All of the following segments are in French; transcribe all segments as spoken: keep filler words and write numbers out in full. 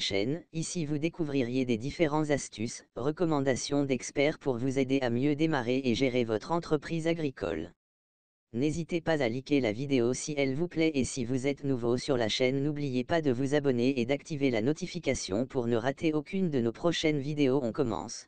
chaîne. Ici vous découvririez des différentes astuces, recommandations d'experts pour vous aider à mieux démarrer et gérer votre entreprise agricole. N'hésitez pas à liker la vidéo si elle vous plaît et si vous êtes nouveau sur la chaîne, n'oubliez pas de vous abonner et d'activer la notification pour ne rater aucune de nos prochaines vidéos. On commence.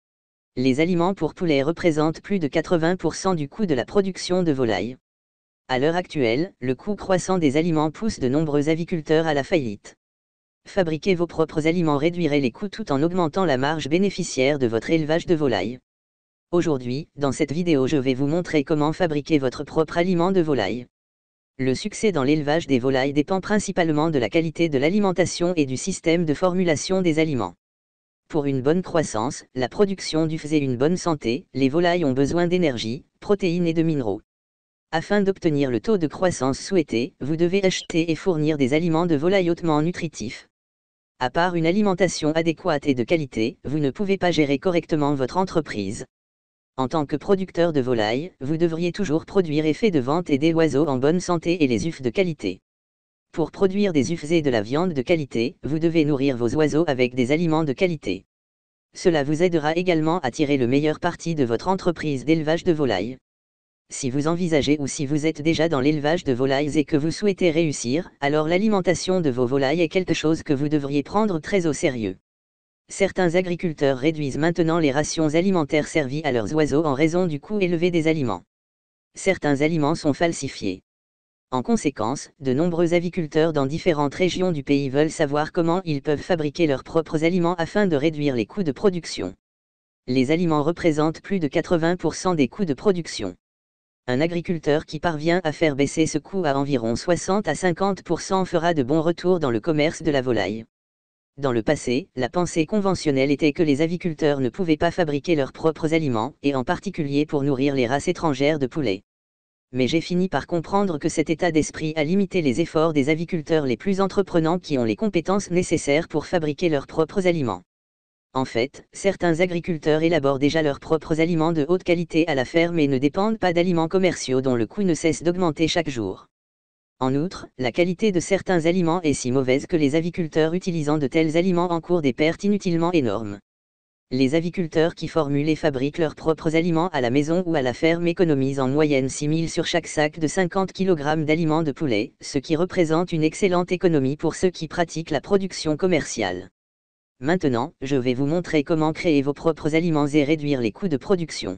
Les aliments pour poulets représentent plus de quatre-vingts pour cent du coût de la production de volailles. À l'heure actuelle, le coût croissant des aliments pousse de nombreux aviculteurs à la faillite. Fabriquer vos propres aliments réduirait les coûts tout en augmentant la marge bénéficiaire de votre élevage de volailles. Aujourd'hui, dans cette vidéo, je vais vous montrer comment fabriquer votre propre aliment de volaille. Le succès dans l'élevage des volailles dépend principalement de la qualité de l'alimentation et du système de formulation des aliments. Pour une bonne croissance, la production d'œufs et une bonne santé, les volailles ont besoin d'énergie, protéines et de minéraux. Afin d'obtenir le taux de croissance souhaité, vous devez acheter et fournir des aliments de volaille hautement nutritifs. À part une alimentation adéquate et de qualité, vous ne pouvez pas gérer correctement votre entreprise. En tant que producteur de volailles, vous devriez toujours produire effets de vente et des oiseaux en bonne santé et les œufs de qualité. Pour produire des œufs et de la viande de qualité, vous devez nourrir vos oiseaux avec des aliments de qualité. Cela vous aidera également à tirer le meilleur parti de votre entreprise d'élevage de volailles. Si vous envisagez ou si vous êtes déjà dans l'élevage de volailles et que vous souhaitez réussir, alors l'alimentation de vos volailles est quelque chose que vous devriez prendre très au sérieux. Certains agriculteurs réduisent maintenant les rations alimentaires servies à leurs oiseaux en raison du coût élevé des aliments. Certains aliments sont falsifiés. En conséquence, de nombreux aviculteurs dans différentes régions du pays veulent savoir comment ils peuvent fabriquer leurs propres aliments afin de réduire les coûts de production. Les aliments représentent plus de quatre-vingts pour cent des coûts de production. Un agriculteur qui parvient à faire baisser ce coût à environ soixante à cinquante pour cent fera de bons retours dans le commerce de la volaille. Dans le passé, la pensée conventionnelle était que les aviculteurs ne pouvaient pas fabriquer leurs propres aliments, et en particulier pour nourrir les races étrangères de poulets. Mais j'ai fini par comprendre que cet état d'esprit a limité les efforts des aviculteurs les plus entreprenants qui ont les compétences nécessaires pour fabriquer leurs propres aliments. En fait, certains agriculteurs élaborent déjà leurs propres aliments de haute qualité à la ferme et ne dépendent pas d'aliments commerciaux dont le coût ne cesse d'augmenter chaque jour. En outre, la qualité de certains aliments est si mauvaise que les aviculteurs utilisant de tels aliments encourent des pertes inutilement énormes. Les aviculteurs qui formulent et fabriquent leurs propres aliments à la maison ou à la ferme économisent en moyenne six mille sur chaque sac de cinquante kilogrammes d'aliments de poulet, ce qui représente une excellente économie pour ceux qui pratiquent la production commerciale. Maintenant, je vais vous montrer comment créer vos propres aliments et réduire les coûts de production.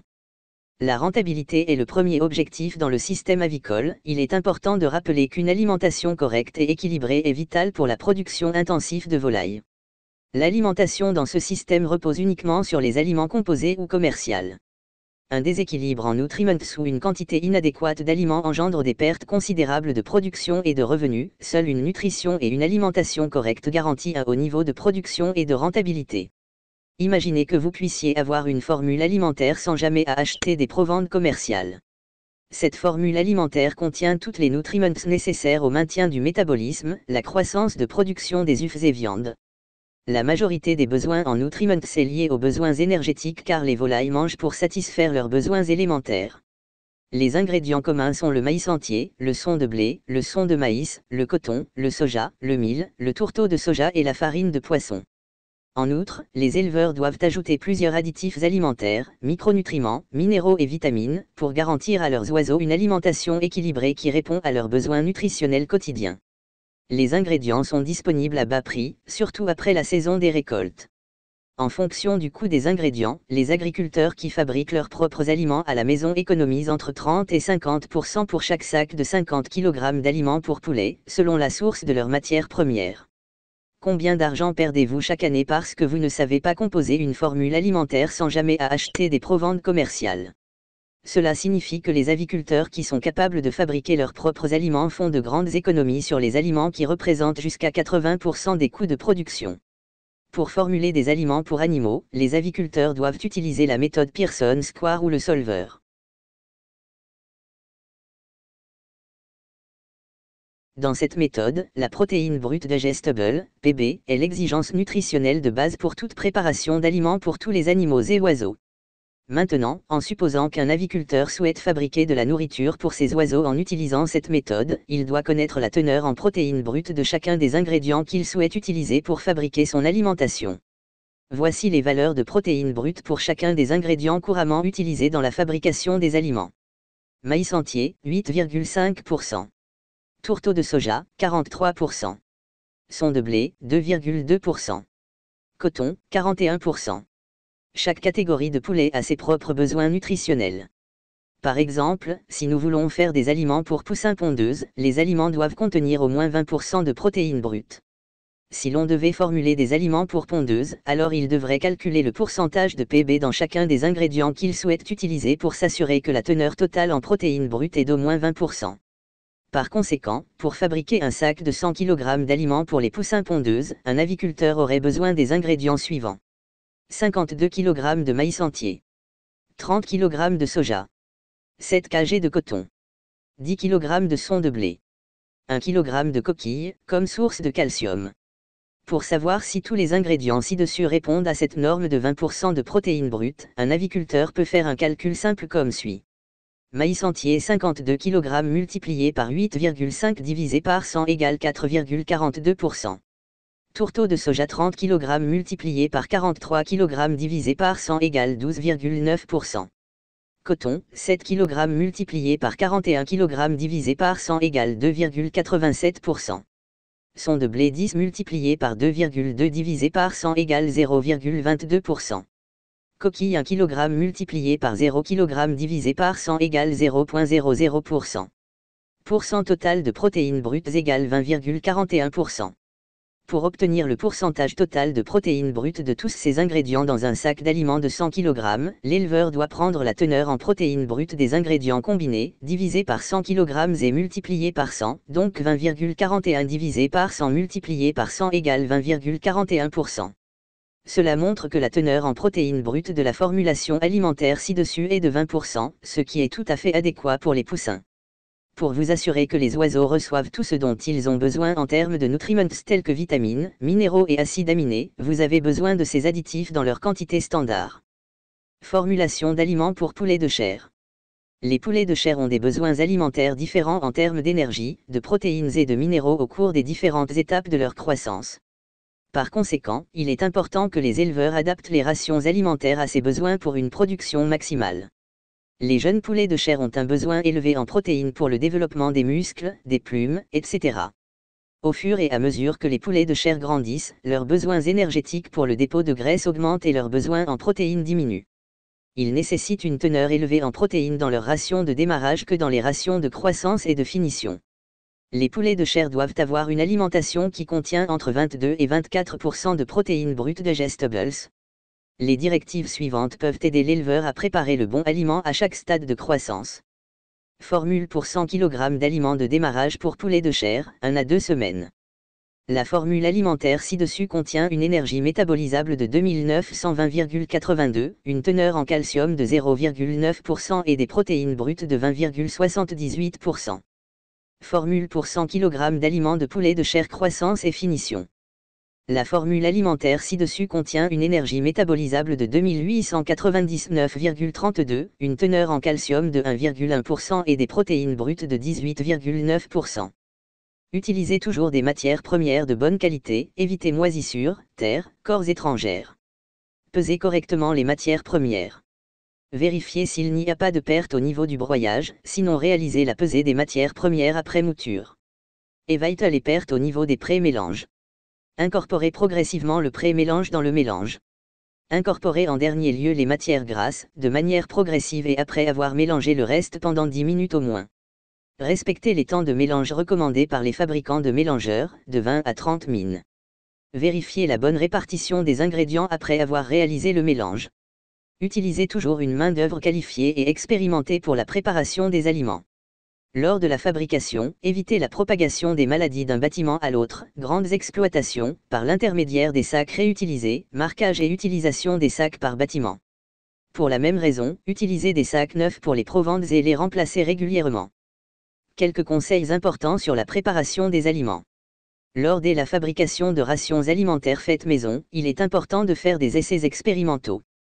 La rentabilité est le premier objectif dans le système avicole. Il est important de rappeler qu'une alimentation correcte et équilibrée est vitale pour la production intensive de volailles. L'alimentation dans ce système repose uniquement sur les aliments composés ou commerciaux. Un déséquilibre en nutriments ou une quantité inadéquate d'aliments engendre des pertes considérables de production et de revenus. Seule une nutrition et une alimentation correcte garantissent un haut niveau de production et de rentabilité. Imaginez que vous puissiez avoir une formule alimentaire sans jamais à acheter des provantes commerciales. Cette formule alimentaire contient toutes les nutriments nécessaires au maintien du métabolisme, la croissance de production des œufs et viandes. La majorité des besoins en nutriments est liée aux besoins énergétiques car les volailles mangent pour satisfaire leurs besoins élémentaires. Les ingrédients communs sont le maïs entier, le son de blé, le son de maïs, le coton, le soja, le mil, le tourteau de soja et la farine de poisson. En outre, les éleveurs doivent ajouter plusieurs additifs alimentaires, micronutriments, minéraux et vitamines, pour garantir à leurs oiseaux une alimentation équilibrée qui répond à leurs besoins nutritionnels quotidiens. Les ingrédients sont disponibles à bas prix, surtout après la saison des récoltes. En fonction du coût des ingrédients, les agriculteurs qui fabriquent leurs propres aliments à la maison économisent entre trente et cinquante pour cent pour chaque sac de cinquante kilogrammes d'aliments pour poulets, selon la source de leurs matières premières. Combien d'argent perdez-vous chaque année parce que vous ne savez pas composer une formule alimentaire sans jamais à acheter des provantes commerciales? Cela signifie que les aviculteurs qui sont capables de fabriquer leurs propres aliments font de grandes économies sur les aliments qui représentent jusqu'à quatre-vingts pour cent des coûts de production. Pour formuler des aliments pour animaux, les aviculteurs doivent utiliser la méthode Pearson Square ou le solver. Dans cette méthode, la protéine brute digestible, P B, est l'exigence nutritionnelle de base pour toute préparation d'aliments pour tous les animaux et oiseaux. Maintenant, en supposant qu'un aviculteur souhaite fabriquer de la nourriture pour ses oiseaux en utilisant cette méthode, il doit connaître la teneur en protéines brutes de chacun des ingrédients qu'il souhaite utiliser pour fabriquer son alimentation. Voici les valeurs de protéines brutes pour chacun des ingrédients couramment utilisés dans la fabrication des aliments. Maïs entier, huit virgule cinq pour cent. Tourteau de soja, quarante-trois pour cent. Son de blé, deux virgule deux pour cent. Coton, quarante et un pour cent. Chaque catégorie de poulet a ses propres besoins nutritionnels. Par exemple, si nous voulons faire des aliments pour poussins pondeuses, les aliments doivent contenir au moins vingt pour cent de protéines brutes. Si l'on devait formuler des aliments pour pondeuses, alors il devrait calculer le pourcentage de P B dans chacun des ingrédients qu'il souhaite utiliser pour s'assurer que la teneur totale en protéines brutes est d'au moins vingt pour cent. Par conséquent, pour fabriquer un sac de cent kilogrammes d'aliments pour les poussins pondeuses, un aviculteur aurait besoin des ingrédients suivants. cinquante-deux kilogrammes de maïs entier. trente kilogrammes de soja. sept kilogrammes de coton. dix kilogrammes de son de blé. un kilogramme de coquille, comme source de calcium. Pour savoir si tous les ingrédients ci-dessus répondent à cette norme de vingt pour cent de protéines brutes, un aviculteur peut faire un calcul simple comme suit. Maïs entier cinquante-deux kilogrammes multiplié par huit virgule cinq divisé par cent égale quatre virgule quarante-deux pour cent. Tourteau de soja trente kilogrammes multiplié par quarante-trois kilogrammes divisé par cent égale douze virgule neuf pour cent. Coton, sept kilogrammes multiplié par quarante et un kilogrammes divisé par cent égale deux virgule quatre-vingt-sept pour cent. Son de blé dix multiplié par deux virgule deux divisé par cent égale zéro virgule vingt-deux pour cent. Coquille un kilogramme multiplié par zéro kilogramme divisé par cent égale zéro virgule zéro zéro pour cent. Pourcent total de protéines brutes égale vingt virgule quarante et un pour cent. Pour obtenir le pourcentage total de protéines brutes de tous ces ingrédients dans un sac d'aliments de cent kilogrammes, l'éleveur doit prendre la teneur en protéines brutes des ingrédients combinés, divisé par cent kilogrammes et multiplié par cent, donc vingt virgule quarante et un divisé par cent multiplié par cent égale vingt virgule quarante et un pour cent. Cela montre que la teneur en protéines brutes de la formulation alimentaire ci-dessus est de vingt pour cent, ce qui est tout à fait adéquat pour les poussins. Pour vous assurer que les oiseaux reçoivent tout ce dont ils ont besoin en termes de nutriments tels que vitamines, minéraux et acides aminés, vous avez besoin de ces additifs dans leur quantité standard. Formulation d'aliments pour poulets de chair. Les poulets de chair ont des besoins alimentaires différents en termes d'énergie, de protéines et de minéraux au cours des différentes étapes de leur croissance. Par conséquent, il est important que les éleveurs adaptent les rations alimentaires à ces besoins pour une production maximale. Les jeunes poulets de chair ont un besoin élevé en protéines pour le développement des muscles, des plumes, et cetera. Au fur et à mesure que les poulets de chair grandissent, leurs besoins énergétiques pour le dépôt de graisse augmentent et leurs besoins en protéines diminuent. Ils nécessitent une teneur élevée en protéines dans leur ration de démarrage que dans les rations de croissance et de finition. Les poulets de chair doivent avoir une alimentation qui contient entre vingt-deux et vingt-quatre pour cent de protéines brutes digestibles. Les directives suivantes peuvent aider l'éleveur à préparer le bon aliment à chaque stade de croissance. Formule pour cent kilogrammes d'aliments de démarrage pour poulets de chair, un à deux semaines. La formule alimentaire ci-dessus contient une énergie métabolisable de deux mille neuf cent vingt virgule quatre-vingt-deux, une teneur en calcium de zéro virgule neuf pour cent et des protéines brutes de vingt virgule soixante-dix-huit pour cent. Formule pour cent kilogrammes d'aliments de poulet de chair croissance et finition. La formule alimentaire ci-dessus contient une énergie métabolisable de deux mille huit cent quatre-vingt-dix-neuf virgule trente-deux, une teneur en calcium de un virgule un pour cent et des protéines brutes de dix-huit virgule neuf pour cent. Utilisez toujours des matières premières de bonne qualité, évitez moisissures, terre, corps étrangères. Pesez correctement les matières premières. Vérifiez s'il n'y a pas de perte au niveau du broyage, sinon réalisez la pesée des matières premières après mouture. Évaluez les pertes au niveau des pré-mélanges. Incorporez progressivement le pré-mélange dans le mélange. Incorporez en dernier lieu les matières grasses, de manière progressive et après avoir mélangé le reste pendant dix minutes au moins. Respectez les temps de mélange recommandés par les fabricants de mélangeurs, de vingt à trente minutes. Vérifiez la bonne répartition des ingrédients après avoir réalisé le mélange. Utilisez toujours une main-d'œuvre qualifiée et expérimentée pour la préparation des aliments. Lors de la fabrication, évitez la propagation des maladies d'un bâtiment à l'autre, grandes exploitations, par l'intermédiaire des sacs réutilisés, marquage et utilisation des sacs par bâtiment. Pour la même raison, utilisez des sacs neufs pour les provantes et les remplacer régulièrement. Quelques conseils importants sur la préparation des aliments. Lors de la fabrication de rations alimentaires faites maison, il est important de faire des essais expérimentaux.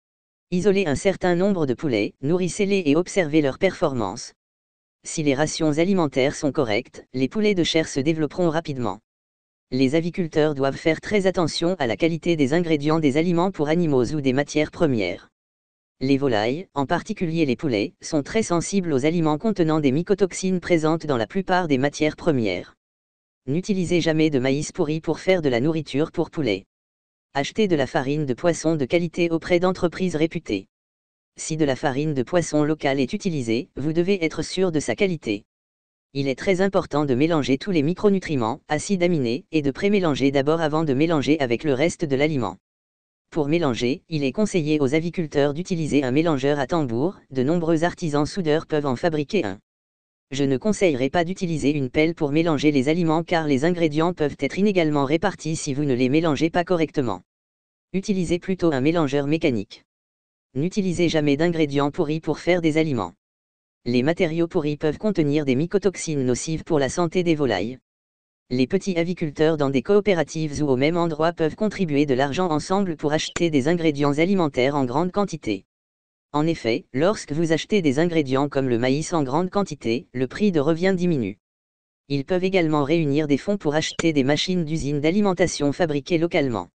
Isolez un certain nombre de poulets, nourrissez-les et observez leur performance. Si les rations alimentaires sont correctes, les poulets de chair se développeront rapidement. Les aviculteurs doivent faire très attention à la qualité des ingrédients des aliments pour animaux ou des matières premières. Les volailles, en particulier les poulets, sont très sensibles aux aliments contenant des mycotoxines présentes dans la plupart des matières premières. N'utilisez jamais de maïs pourri pour faire de la nourriture pour poulets. Achetez de la farine de poisson de qualité auprès d'entreprises réputées. Si de la farine de poisson locale est utilisée, vous devez être sûr de sa qualité. Il est très important de mélanger tous les micronutriments, acides aminés, et de pré-mélanger d'abord avant de mélanger avec le reste de l'aliment. Pour mélanger, il est conseillé aux aviculteurs d'utiliser un mélangeur à tambour, de nombreux artisans soudeurs peuvent en fabriquer un. Je ne conseillerais pas d'utiliser une pelle pour mélanger les aliments car les ingrédients peuvent être inégalement répartis si vous ne les mélangez pas correctement. Utilisez plutôt un mélangeur mécanique. N'utilisez jamais d'ingrédients pourris pour faire des aliments. Les matériaux pourris peuvent contenir des mycotoxines nocives pour la santé des volailles. Les petits aviculteurs dans des coopératives ou au même endroit peuvent contribuer de l'argent ensemble pour acheter des ingrédients alimentaires en grande quantité. En effet, lorsque vous achetez des ingrédients comme le maïs en grande quantité, le prix de revient diminue. Ils peuvent également réunir des fonds pour acheter des machines d'usine d'alimentation fabriquées localement.